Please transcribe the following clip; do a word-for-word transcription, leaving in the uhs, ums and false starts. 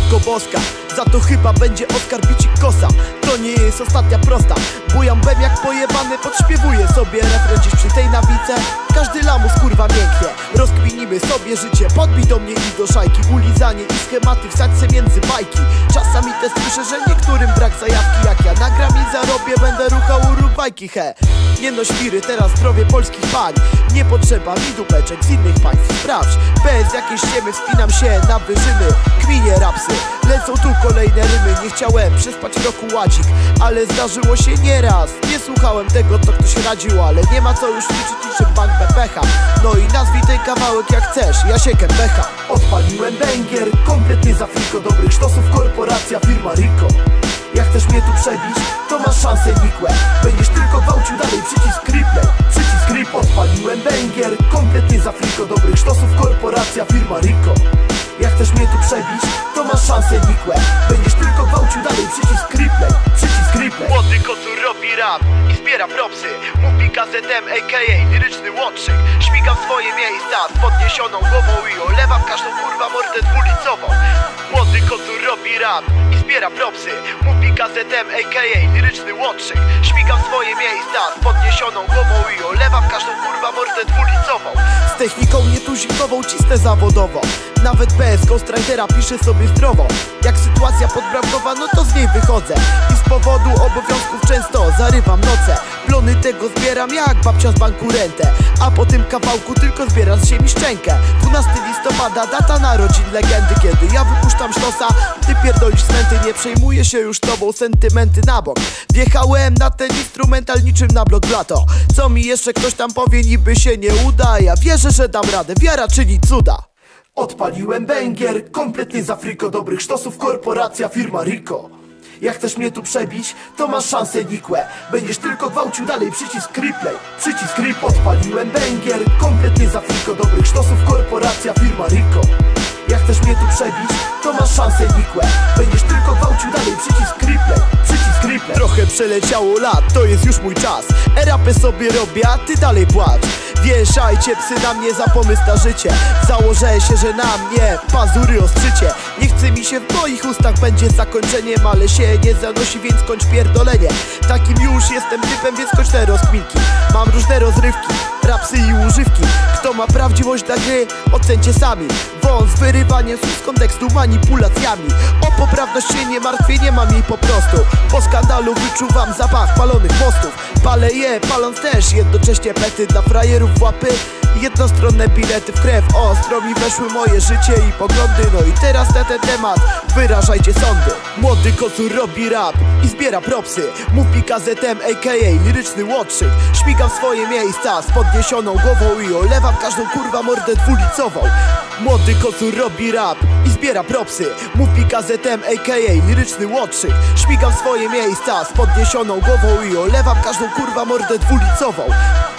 Matko Boska, za to chyba będzie Oskar bicik kosa. To nie jest ostatnia prosta. Bujam bem jak pojebany, podśpiewuję sobie refren dziś przy tej nawice. Każdy lamus kurwa mięknie, rozkminimy sobie życie. Podbij do mnie i do szajki, ulizanie i schematy wsadź se między bajki. Czasami też słyszę, że niektórym brak zajawki. Jak ja nagram i zarobię, będę ruchał urubajki, he. Nie no świry, teraz zdrowie polskich pań. Nie potrzeba mi dupeczek z innych państw, sprawdź. Bez jakiejś ściemy wspinam się na wyżyny. Kminie rapsy, lecą tu kolejne rymy. Nie chciałem przespać roku ładzik, ale zdarzyło się nieraz. Nie słuchałem tego, co ktoś radził, ale nie ma co już liczyć niczym bank B P H. No i nazwij ten kawałek jak chcesz, Jasiekiem Becha. Odpaliłem węgier, kompletnie za friko. Dobrych sztosów, korporacja, firma Rico. Jak chcesz mnie tu przebić, to masz szansę nikłe. Będziesz tylko gwałcił dalej, przycisk replay, przycisk rip. Odpaliłem węgier, kompletnie za friko. Dobrych sztosów, korporacja, firma Rico. Jak chcesz mnie tu przebić, to masz szansę nikłe. Będziesz tylko gwałcił dalej, przycisk replay, przycisk replay. Młody kocur robi rap i zbiera propsy. Mówi gazetem a k a liryczny łotrzyk. Śmigam w swoje miejsca z podniesioną głową i olewam każdą kurwa mordę dwulicową. Młody kocur robi rap i zbiera propsy. Mówi gazetem a k a liryczny łotrzyk. Śmigam w swoje miejsca z podniesioną głową i olewam każdą kurwa mordę dwulicową. Z techniką nietuzikową cisnę zawodowo. Nawet bez ghostwritera piszę sobie zdrowo. Jak sytuacja podbramkowa, no to z niej wychodzę. I z powodu obowiązków często zarywam noce. Plony tego zbieram jak babcia z banku rentę. A po tym kawałku tylko zbiera z ziemi szczękę. dwunastego listopada, data narodzin legendy. Kiedy ja wypuszczam sztosa, ty pierdolisz smęty. Nie przejmuję się już tobą, sentymenty na bok. Wjechałem na ten instrumental niczym na blok blato. Co mi jeszcze ktoś tam powie, niby się nie uda. Ja wierzę, że dam radę, wiara czyni cuda. Odpaliłem węgier, kompletnie za friko. Dobrych sztosów, korporacja, firma Rico. Jak chcesz mnie tu przebić, to masz szansę nikłe. Będziesz tylko gwałcił dalej, przycisk replay, przycisk rip. Odpaliłem węgier, kompletnie za friko. Dobrych sztosów, korporacja, firma Rico. Jak chcesz mnie tu przebić, to masz szansę nikłe. Będziesz tylko gwałcił dalej, przycisk replay, przycisk replay. Trochę przeleciało lat, to jest już mój czas. E-rapy sobie robię, a ty dalej płacz. Wieszajcie psy na mnie za pomysł na życie. Założę się, że na mnie pazury ostrzycie. Nie chce mi się w moich ustach będzie zakończeniem, ale się nie zanosi, więc kończ pierdolenie. Takim już jestem typem, więc kończ te rozkminki. Mam różne rozrywki, rapsy i używki. Kto ma prawdziwość dla gry, ocencie sami. Wąs wyrywanie słów z kontekstu manipulacjami. O poprawność się nie martwię, nie mam jej po prostu. Po skandalu wyczuwam zapach palonych mostów. Palę je, paląc też jednocześnie pety dla frajerów w łapy. Jednostronne bilety w krew, ostro mi weszły moje życie i poglądy. No i teraz na ten temat wyrażajcie sądy. Młody kocur robi rap i zbiera propsy. Mówi gazetem a k a liryczny łotrzyk. Śmigam w swoje miejsca z podniesioną głową i olewam każdą kurwa mordę dwulicową. Młody kocur robi rap i zbiera propsy. Mówi gazetem a k a liryczny łotrzyk. Śmigam w swoje miejsca z podniesioną głową i olewam każdą kurwa mordę dwulicową.